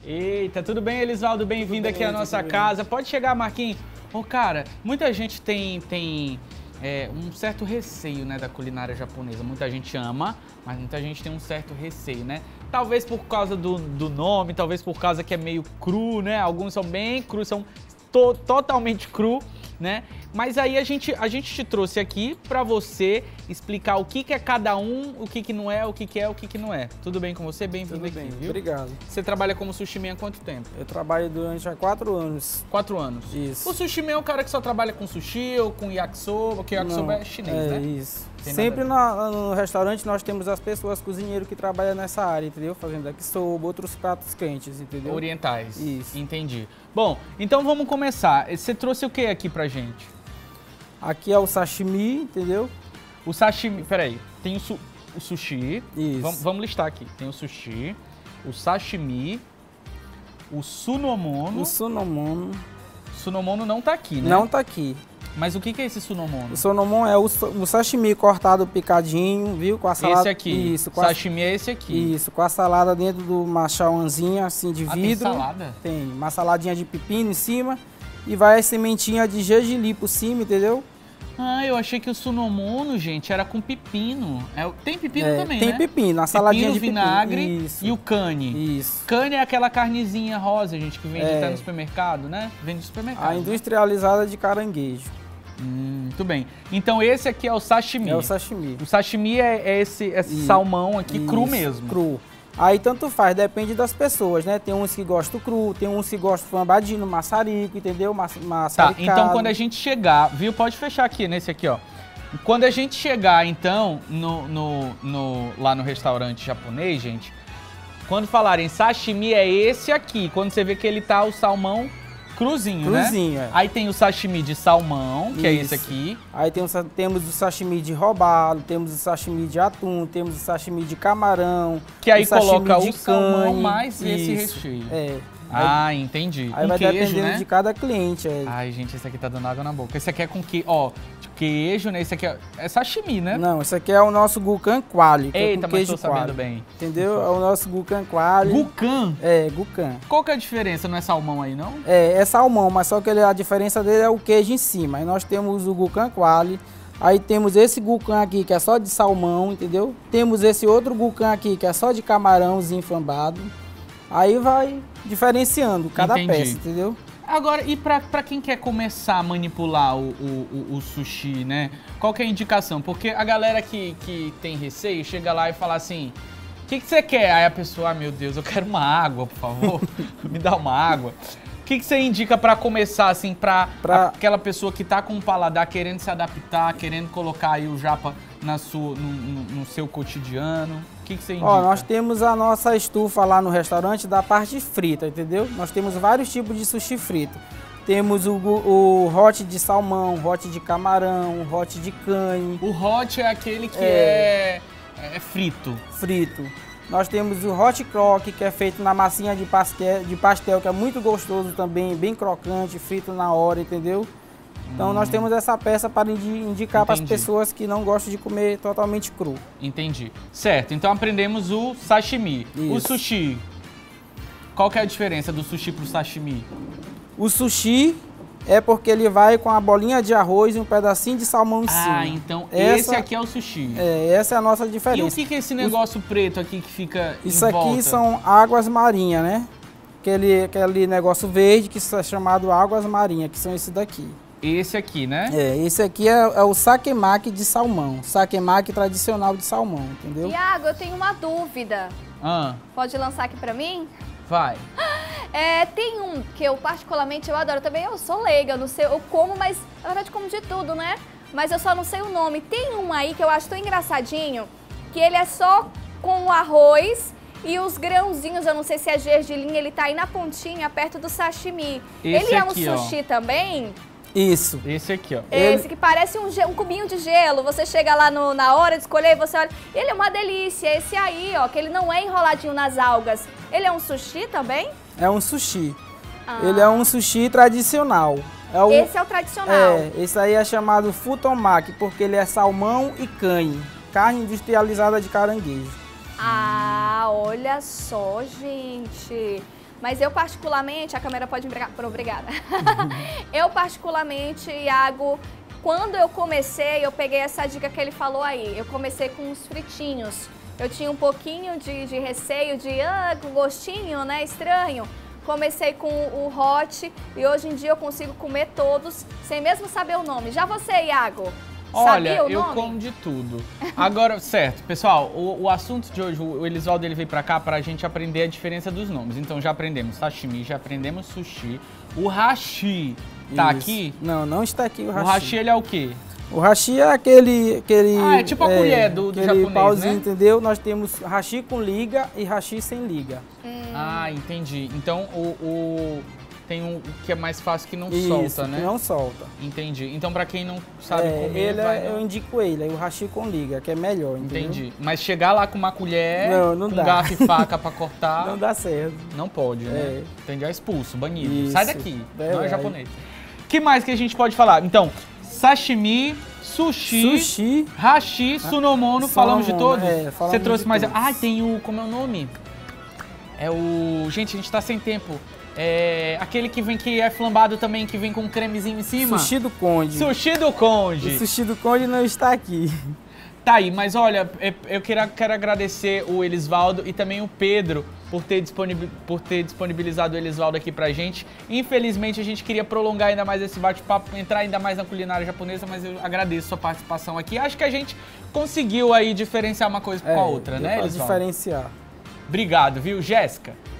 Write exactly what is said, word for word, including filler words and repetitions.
Eita, tudo bem, Elisvaldo? Bem-vindo aqui à nossa casa. Bem. Pode chegar, Marquinhos. Ô, cara, muita gente tem, tem é, um certo receio, né, da culinária japonesa. Muita gente ama, mas muita gente tem um certo receio, né? Talvez por causa do, do nome, talvez por causa que é meio cru, né? Alguns são bem crus, são to, totalmente cru, né? Mas aí a gente, a gente te trouxe aqui pra você explicar o que, que é cada um, o que, que não é, o que, que é, o que, que não é. Tudo bem com você? Bem-vindo aqui, bem, viu? Obrigado. Você trabalha como sushi man há quanto tempo? Eu trabalho durante há quatro anos. Quatro anos? Isso. O sushi man é o cara que só trabalha com sushi ou com yakisoba, porque yakisoba não, é chinês, é, né? Isso. Tem Sempre na, no restaurante nós temos as pessoas cozinheiros que trabalham nessa área, entendeu? Fazendo yakisoba, outros pratos quentes, entendeu? Orientais. Isso. Entendi. Bom, então vamos começar. Você trouxe o que aqui pra gente? Aqui é o sashimi, entendeu? O sashimi, peraí, tem o, su, o sushi. Isso. Vamos, vamos listar aqui. Tem o sushi, o sashimi, o sunomono. O sunomono. Sunomono não tá aqui, né? Não tá aqui. Mas o que, que é esse sunomono? O sunomono é o, o sashimi cortado picadinho, viu? Com a salada. Esse aqui. Isso. Com sashimi a, é esse aqui. Isso, com a salada dentro de uma chauanzinha assim de ah, vidro. Tem salada? Tem. Uma saladinha de pepino em cima e vai a sementinha de gergelim por cima, entendeu? Ah, eu achei que o sunomono, gente, era com pepino. É, tem pepino é, também, tem né? Tem pepino, a saladinha pepino, de vinagre pepino. Isso. E o cane. Isso. Cane é aquela carnezinha rosa, gente, que vende é. até no supermercado, né? Vende no supermercado. A industrializada de caranguejo. Hum, muito bem. Então esse aqui é o sashimi. É o sashimi. O sashimi é, é esse, esse salmão aqui, isso, cru mesmo. Cru. Aí tanto faz, depende das pessoas, né? Tem uns que gostam cru, tem uns que gostam flambadinho, maçarico, entendeu? Maçaricado. Tá, então quando a gente chegar, viu? Pode fechar aqui nesse aqui, ó. Quando a gente chegar, então, no, no, no, lá no restaurante japonês, gente, quando falarem sashimi é esse aqui. Quando você vê que ele tá o salmão cruzinho, cruzinho né? É. Aí tem o sashimi de salmão, que Isso. é esse aqui. Aí tem o, temos o sashimi de robalo, temos o sashimi de atum, temos o sashimi de camarão. Que aí o coloca o cane, salmão mais esse isso. recheio. É. Ah, entendi. Aí com vai queijo, dependendo né? de cada cliente. É. Ai, gente, esse aqui tá dando água na boca. Esse aqui é com que, ó, de queijo, né? Esse aqui é, é sashimi, né? Não, esse aqui é o nosso gukan quali, que Eita, é com mas queijo tô sabendo quali. bem. Entendeu? É o nosso gukan quali. Gukan? É, gukan. Qual que é a diferença? Não é salmão aí, não? É, é salmão, mas só que ele, a diferença dele é o queijo em cima. Aí nós temos o gukan quali. Aí temos esse gukan aqui, que é só de salmão, entendeu? Temos esse outro gukan aqui, que é só de camarãozinho flambado. Aí vai diferenciando cada Entendi. peça, entendeu? Agora, e pra, pra quem quer começar a manipular o, o, o, o sushi, né? Qual que é a indicação? Porque a galera que, que tem receio chega lá e fala assim, o que, que você quer? Aí a pessoa, ah, meu Deus, eu quero uma água, por favor, me dá uma água. O que, que você indica pra começar, assim, pra, Pra- aquela pessoa que tá com o paladar querendo se adaptar, querendo colocar aí o japa na sua, no, no, no seu cotidiano? O que, que você indica? Ó, nós temos a nossa estufa lá no restaurante da parte frita, entendeu? Nós temos vários tipos de sushi frito. Temos o, gu- o hot de salmão, hot de camarão, hot de cane, O hot é aquele que é, é, é frito. frito. Nós temos o hot crock, que é feito na massinha de pastel, de pastel, que é muito gostoso também, bem crocante, frito na hora, entendeu? Então nós temos essa peça para indi- indicar para as Entendi. pessoas que não gostam de comer totalmente cru. Entendi. Certo, então aprendemos o sashimi. O Isso. sushi. Qual que é a diferença do sushi pro sashimi? O sushi é porque ele vai com a bolinha de arroz e um pedacinho de salmão em cima. Ah, então Essa- esse aqui é o sushi. É, essa é a nossa E diferença. o que, que é esse negócio preto aqui que fica Isso em aqui volta? são águas marinhas, né? Aquele, aquele negócio verde que é chamado águas marinhas, que são esse daqui. Esse aqui, né? É, esse aqui é, é o sakemaki de salmão. Sakemaki tradicional de salmão, entendeu? Iago, eu tenho uma dúvida. Ah, Pode lançar aqui pra mim? vai. É, tem um que eu particularmente eu adoro também. Eu sou leiga, eu não sei, eu como, mas na verdade como de tudo, né? Mas eu só não sei o nome. Tem um aí que eu acho tão engraçadinho, que ele é só com o arroz e os grãozinhos, eu não sei se é gergelim, ele tá aí na pontinha, perto do sashimi. Esse ele é um aqui, ó. sushi também? Isso. Esse aqui, ó. Ele- Esse que parece um, ge- um cubinho de gelo. Você chega lá no- na hora de escolher e você olha. Ele é uma delícia. Esse aí, ó, que ele não é enroladinho nas algas. Ele é um sushi também? É um sushi. Ah. Ele é um sushi tradicional. É o, Esse é o tradicional. É, esse aí é chamado futomaki, porque ele é salmão e cane. Carne industrializada de caranguejo. Ah, olha só, gente. Mas eu particularmente, a câmera pode me brigar, obrigada. Eu particularmente, Iago, quando eu comecei, eu peguei essa dica que ele falou aí. Eu comecei com os fritinhos. Eu tinha um pouquinho de, de receio, de ah, com gostinho, né, estranho. Comecei com o hot e hoje em dia eu consigo comer todos sem mesmo saber o nome. Já você, Iago? Olha, sabia o eu nome? como de tudo. Agora, certo, pessoal, o, o assunto de hoje, o Elisvaldo ele veio pra cá pra gente aprender a diferença dos nomes. Então já aprendemos sashimi, já aprendemos sushi. O hashi tá Isso. aqui? Não, não está aqui o O hashi. hashi ele é o quê? O hashi é aquele... aquele Ah, é tipo a colher do- do aquele japonês, pauzinho, né? entendeu? Nós temos hashi com liga e hashi sem liga. Ah, entendi. Então o, o- tem um que é mais fácil que não Isso, solta, né? que não solta. Entendi. Então pra quem não sabe É, comer, ele vai é, eu indico ele, é o hashi com liga, que é melhor, entendeu? Entendi. Mas chegar lá com uma colher, Não, não com dá. garfo e faca pra cortar, Não não, dá certo. pode, né? É. Entendi. É expulso, banido. Isso, Sai daqui. Não é verdade. japonês. Que mais que a gente pode falar? Então, sashimi, sushi, Sushi, hashi, sunomono, falamos de Sunomono, todos? é, falamos Você trouxe de mais... todos. Ah, tem o... Como é o nome? É o... Gente, a gente tá sem tempo. É aquele que vem que é flambado também, que vem com um cremezinho em cima. sushi do conde. Sushi do Conde. O sushi do conde não está aqui. Tá aí, mas olha, eu quero, quero agradecer o Elisvaldo e também o Pedro por ter, disponibil, por ter disponibilizado o Elisvaldo aqui pra gente. Infelizmente a gente queria prolongar ainda mais esse bate-papo, entrar ainda mais na culinária japonesa, mas eu agradeço a sua participação aqui. Acho que a gente conseguiu aí diferenciar uma coisa com a outra, deu né, pra Elisvaldo? diferenciar. Obrigado, viu, Jéssica?